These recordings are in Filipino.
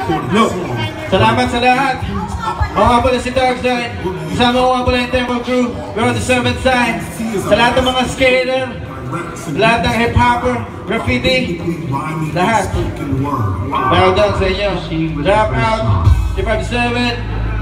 Look, salamat sa lahat. Ako nga pala si Dogs Nine. Kasama ko nga pala yung Temple Crew. We're on the 7th side. Sa lahat ng mga skater, lahat ng hip-hopper, graffiti, lahat. Meron doon sa inyo. Drop out, 357.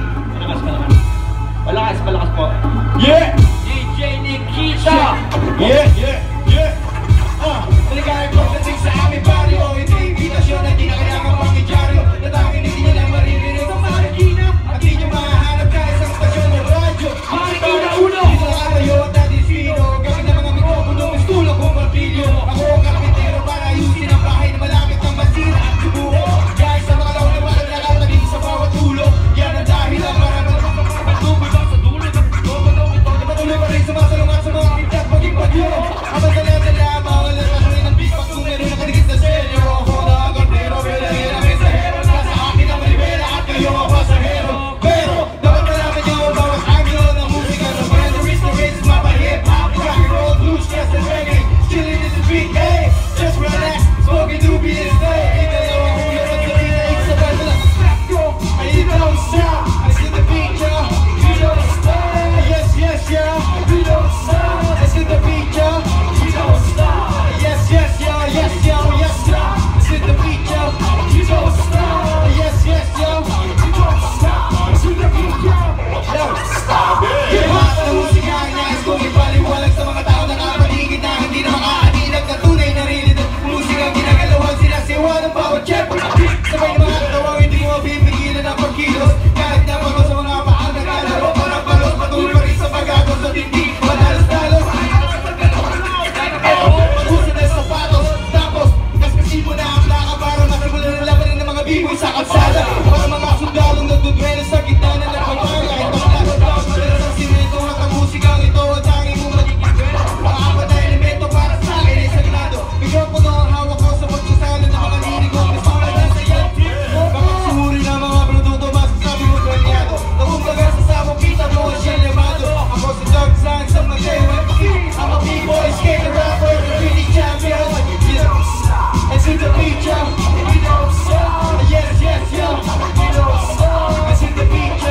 Malakas po. Yeah! DJ Nikita! Yeah, yeah, yeah! Maligayang pagdating sa aming baryo. Ito imbitasyon na di na kailangan pang idyaryo. Natangin hindi nyo lang maririnig sa Marikina. At di nyo mahanap kahit sa stasyon ng radyo. Marikina uno! Dito na katayo at natin sino. Gawin na mga mikropono, mistulo kong martilyo. Ako ang kapitero para ayusin ang bahay na malapit ng masira at subuko. Dahil sa mga law na walang nakatagin sa bawat ulo. Yan ang dahilan para matubig sa dulo. Patuloy pa rin sumasalungat sa mga kintat maging bagyo. Ang madala-dala, bawal na kasunin ng big pag meron nakadikit sa selyo. Ako na ang kartero, bilangin ang mensahero. Nasa akin ang manibela at kayo ang pasahero. Pero dapat malaman niyo ang bawat anglo ng musika. No boundaries, no races, mapa hip-hop, rock and roll, blues, jazz and reggae. Chilling in the street, hey, just relax, smoking doobie and stay. Ikalaw ang ulo at sabihin na ikasabay mo lang. Let's go, I don't stop, I see the beat, yo. You don't stop, yes, yes, yo. You don't stop, I see the beat, yo. You don't stop, yes, yes, yo, yes, yo, yes, yo. I see the beat, yo. You don't stop, yes, yes, yo. You don't stop, I see the beat, yo. Don't stop it. Hip-hop na musika ang nais kong ipaliwalag sa mga tao na nakapaligid na hindi na makaaninag na tunay na rilid. Musika ang ginagalawan, sinasiwa ng bawat chef. Sabay ng mga katawang hindi mo mapipigilan ang pagkilos. Kahit na pagod sa mga paang naglalaro, parang palos, patuloy pa rin sa pag-agos at hindi madalos-dalos. Pag-usa na sapatos, tapos kaskasi mo na ang plaka para masimulan ng labanan ng mga biboy sa kalsada. Para mga sundalong nagdudwelo sa gitna na nagpapagay. Kahit ang lagot-lagot, madalas ang simento at ang musikang ito at tanging mong magiging mga apat na elemento para sa akin ay sagrado. Mikropono ang hawak ko sa pagsasalo ng mga linig ko. Kasama na sa iyo. Bakit sumuri na mga produkto masasabi mo kanyado. Nakumbaga sa sabong kita mo ang siya llamado. Ako si Dogs Nine sa mga JMP. I'm a b-boy, skater, rapper, graffiti champion. You don't stop, it's in the beat, yo. You don't stop, yes, yes, yo. You don't stop, it's in the beat, yo.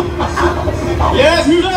Yes, sir!